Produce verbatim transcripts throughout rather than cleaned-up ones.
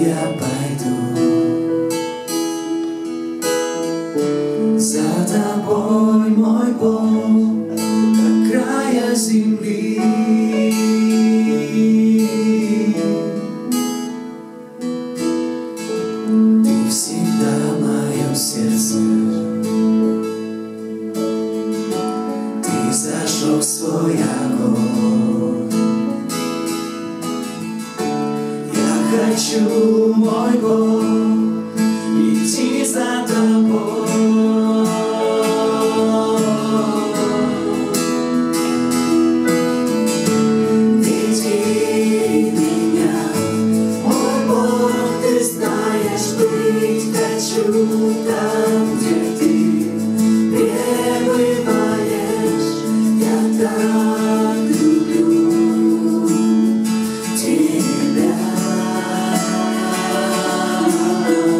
я пойду за тобой, мой Бог, до края земли. Ты всегда в моем сердце, ты зажег свой огонь. Я хочу, мой Бог, идти за тобой. Веди меня, мой Бог, ты знаешь, быть хочу там, где ты пребываешь. Я так люблю тебя.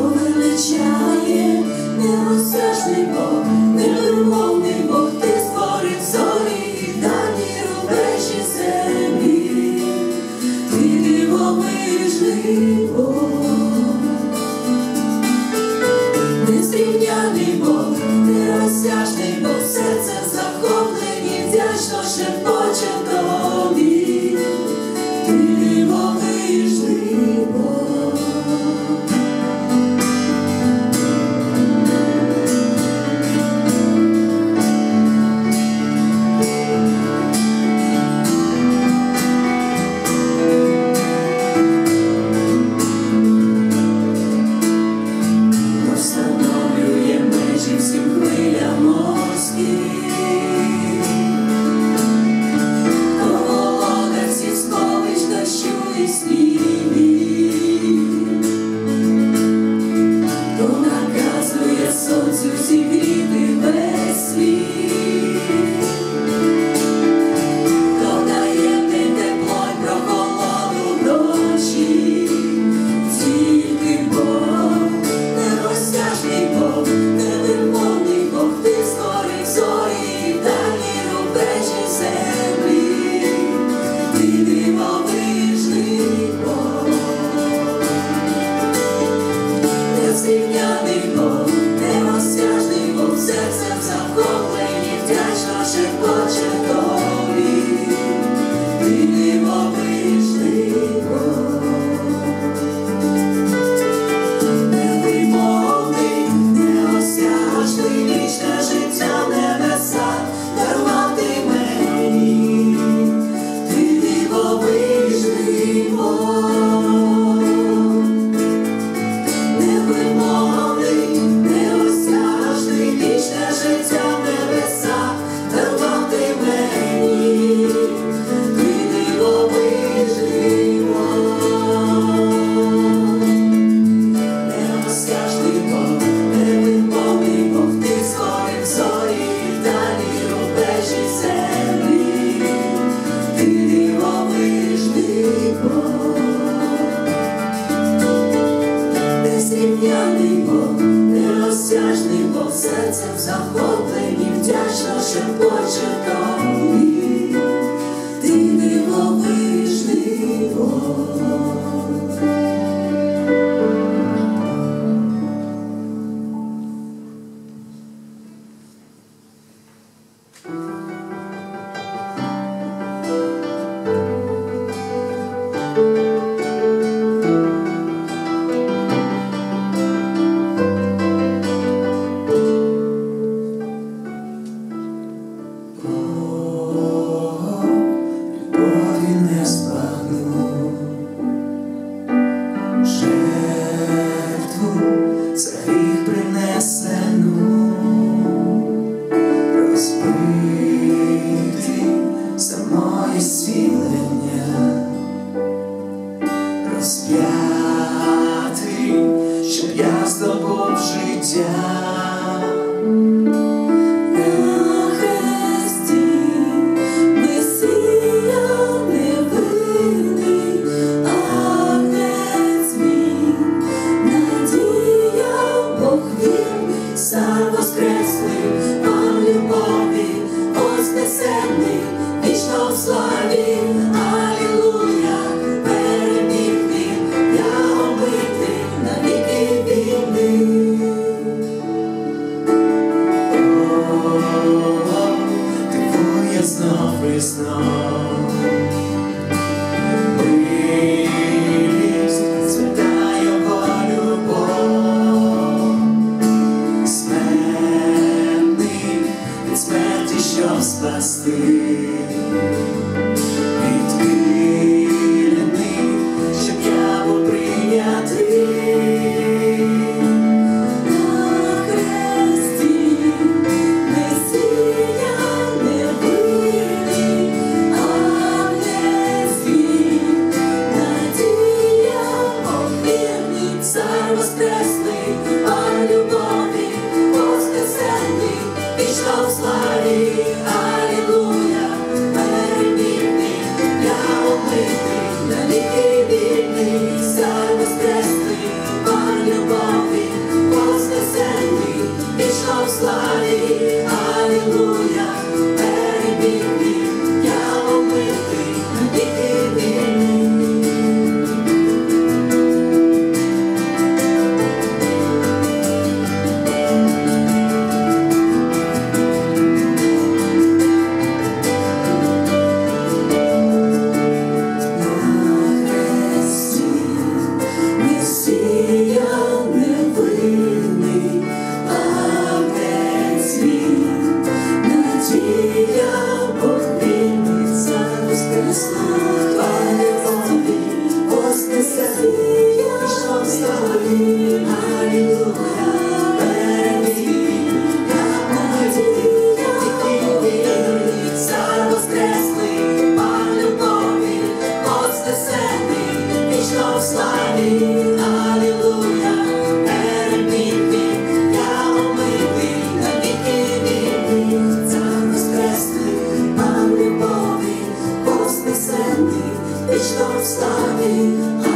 величає, неосяжний Бог, невимовний Бог, ти створив зорі і дальні рубежі землі, ти дивовижний Бог, незрівняний Бог, неосяжний Бог, серце захоплені, вдячно шепоче тобі, ти дивовижний Бог. Встановлює межі всім хвилям морським, то володар всіх сховищ дощу і снігів, то наказує сонцю зігріти весь світ, то дає в день тепло й прохолоду вночі, тільки Бог, неосяжний Бог, невимовний Бог, ти створив зорі і дальні рубежі землі, ти дивовижний Бог, незрівняний Бог, неосяжний Бог, серце в захопленні, вдячно шепоче тобі, ти дивовижний Бог. Невимовний, неосяжний, вічне життя небеса дарував ти мені, ти дивовижний Бог. Невимовний, неосяжний, вічне життя небеса дарував ти мені, ти дивовижний Бог. Неосяжний Бог, невимовний Бог, ти створив зорі і далі рубежі землі, ти дивовижний Бог, незрівняний Бог, неосяжний Бог, серцем захопленні, вдячно шепоче тобі, ти дивовижний Бог. Любові не збагну, жертву за гріх принесену, розбитий за моє зцілення, розп'ятий, щоб я здобув життя. Цар воскреслий, Пан любові, вознесений, вічно в славі, алілуя, переміг він, я омитий, навіки вільний. О, дивує знов і знов, милість, свята його любов, від смерті, щоб спасти, відкилений, щоб я був прийнятий. На хресті Месія невинний, агнець він, надія вірний, цар воскреслий, Пан любові, вознесений, вічно в славі, алілуя, переміг він, я омитий, навіки вільний, цар воскреслий, Пан любові, Ave,